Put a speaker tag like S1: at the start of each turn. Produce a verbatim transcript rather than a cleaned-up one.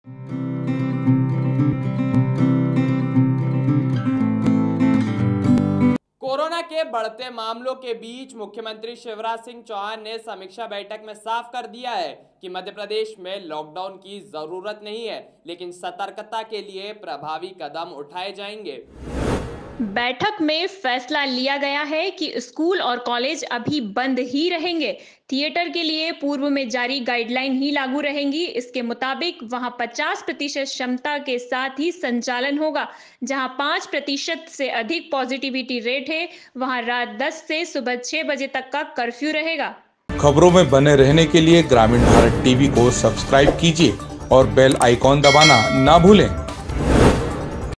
S1: Corona के बढ़ते मामलों के बीच मुख्यमंत्री शिवराज सिंह चौहान ने समीक्षा बैठक में साफ कर दिया है कि मध्य प्रदेश में लॉकडाउन की जरूरत नहीं है, लेकिन सतर्कता के लिए प्रभावी कदम उठाए जाएंगे।
S2: बैठक में फैसला लिया गया है कि स्कूल और कॉलेज अभी बंद ही रहेंगे। थिएटर के लिए पूर्व में जारी गाइडलाइन ही लागू रहेंगी। इसके मुताबिक वहां पचास प्रतिशत क्षमता के साथ ही संचालन होगा। जहां पाँच प्रतिशत से अधिक पॉजिटिविटी रेट है, वहां रात दस से सुबह छह बजे तक का कर्फ्यू रहेगा।
S3: खबरों में बने रहने के लिए ग्रामीण भारत टीवी को सब्सक्राइब कीजिए और बेल आइकॉन दबाना ना भूलें।